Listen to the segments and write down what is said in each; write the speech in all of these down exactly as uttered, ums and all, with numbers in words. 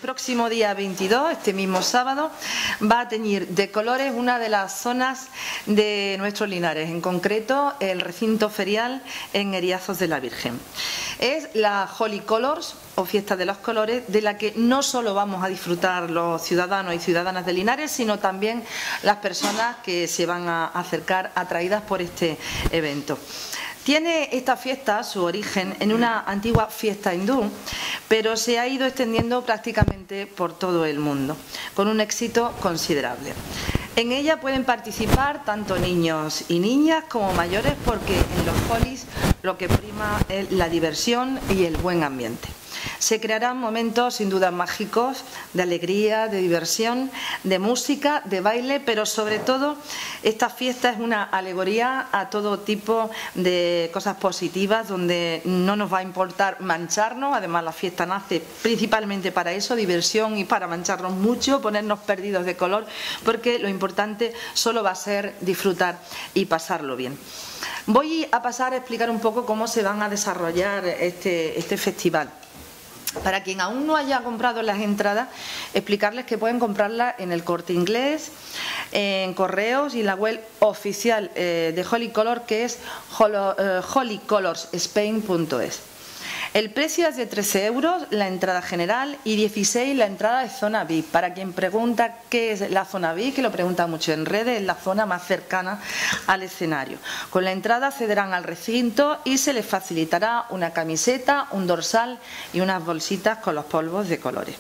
próximo día veintidós, este mismo sábado, va a teñir de colores una de las zonas de nuestros Linares, en concreto el recinto ferial en Eriazos de la Virgen. Es la Holy Colors, o Fiesta de los Colores, de la que no solo vamos a disfrutar los ciudadanos y ciudadanas de Linares, sino también las personas que se van a acercar atraídas por este evento. Tiene esta fiesta su origen en una antigua fiesta hindú, pero se ha ido extendiendo prácticamente por todo el mundo, con un éxito considerable. En ella pueden participar tanto niños y niñas como mayores, porque en los Holis lo que prima es la diversión y el buen ambiente. Se crearán momentos sin duda mágicos, de alegría, de diversión, de música, de baile, pero sobre todo esta fiesta es una alegoría a todo tipo de cosas positivas, donde no nos va a importar mancharnos. Además, la fiesta nace principalmente para eso, diversión, y para mancharnos mucho, ponernos perdidos de color, porque lo importante solo va a ser disfrutar y pasarlo bien. Voy a pasar a explicar un poco cómo se van a desarrollar este, este festival. Para quien aún no haya comprado las entradas, explicarles que pueden comprarlas en el Corte Inglés, en correos y en la web oficial eh, de Holy Color, que es holy colors spain punto es. El precio es de trece euros la entrada general y dieciséis la entrada de zona V I P. Para quien pregunta qué es la zona V I P, que lo pregunta mucho en redes, es la zona más cercana al escenario. Con la entrada accederán al recinto y se les facilitará una camiseta, un dorsal y unas bolsitas con los polvos de colores.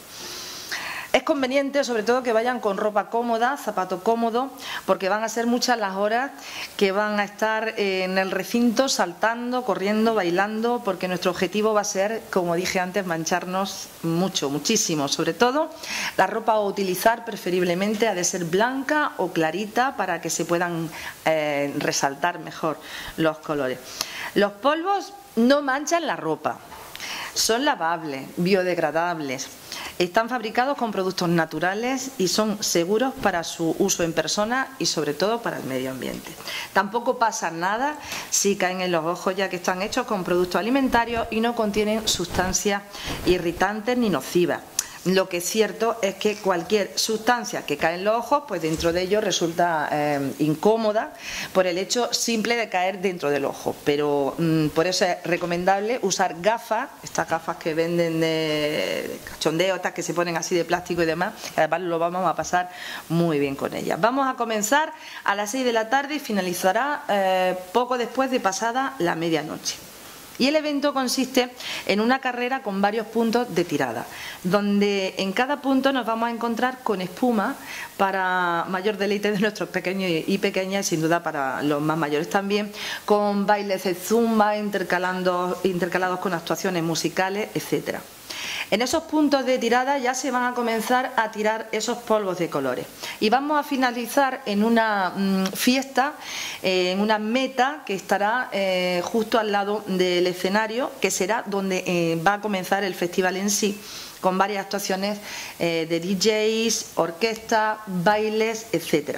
Es conveniente, sobre todo, que vayan con ropa cómoda, zapato cómodo, porque van a ser muchas las horas que van a estar en el recinto saltando, corriendo, bailando, porque nuestro objetivo va a ser, como dije antes, mancharnos mucho, muchísimo. Sobre todo, la ropa a utilizar preferiblemente ha de ser blanca o clarita para que se puedan eh, resaltar mejor los colores. Los polvos no manchan la ropa. Son lavables, biodegradables, están fabricados con productos naturales y son seguros para su uso en persona y sobre todo para el medio ambiente. Tampoco pasa nada si caen en los ojos, ya que están hechos con productos alimentarios y no contienen sustancias irritantes ni nocivas. Lo que es cierto es que cualquier sustancia que cae en los ojos, pues dentro de ellos resulta eh, incómoda por el hecho simple de caer dentro del ojo. Pero mmm, por eso es recomendable usar gafas, estas gafas que venden de, de cachondeo, estas que se ponen así de plástico y demás, y además lo vamos a pasar muy bien con ellas. Vamos a comenzar a las seis de la tarde y finalizará eh, poco después de pasada la medianoche. Y el evento consiste en una carrera con varios puntos de tirada, donde en cada punto nos vamos a encontrar con espuma para mayor deleite de nuestros pequeños y pequeñas, y sin duda para los más mayores también, con bailes de zumba intercalando, intercalados con actuaciones musicales, etcétera. En esos puntos de tirada ya se van a comenzar a tirar esos polvos de colores y vamos a finalizar en una mmm, fiesta, eh, en una meta que estará eh, justo al lado del escenario, que será donde eh, va a comenzar el festival en sí, con varias actuaciones eh, de D Js, orquesta, bailes, etcétera.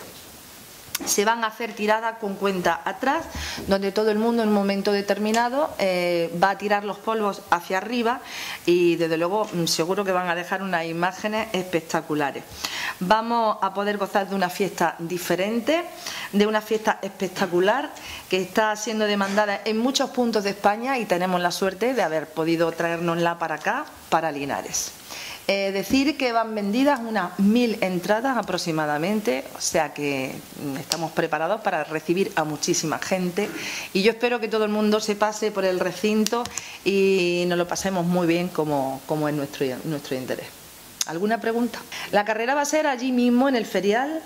Se van a hacer tiradas con cuenta atrás, donde todo el mundo en un momento determinado eh, va a tirar los polvos hacia arriba y desde luego seguro que van a dejar unas imágenes espectaculares. Vamos a poder gozar de una fiesta diferente, de una fiesta espectacular que está siendo demandada en muchos puntos de España y tenemos la suerte de haber podido traérnosla para acá, para Linares. Eh, decir que van vendidas unas mil entradas aproximadamente, o sea que estamos preparados para recibir a muchísima gente y yo espero que todo el mundo se pase por el recinto y nos lo pasemos muy bien como, como es nuestro, nuestro interés. ¿Alguna pregunta? La carrera va a ser allí mismo en el ferial.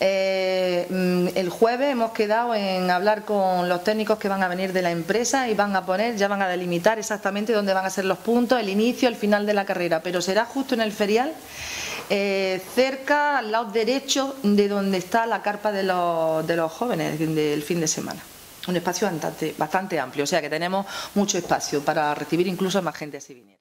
Eh, el jueves hemos quedado en hablar con los técnicos que van a venir de la empresa y van a poner, ya van a delimitar exactamente dónde van a ser los puntos, el inicio, el final de la carrera, pero será justo en el ferial, eh, cerca, al lado derecho de donde está la carpa de los, de los jóvenes del fin de semana. Un espacio bastante, bastante amplio, o sea que tenemos mucho espacio para recibir incluso más gente si viniera.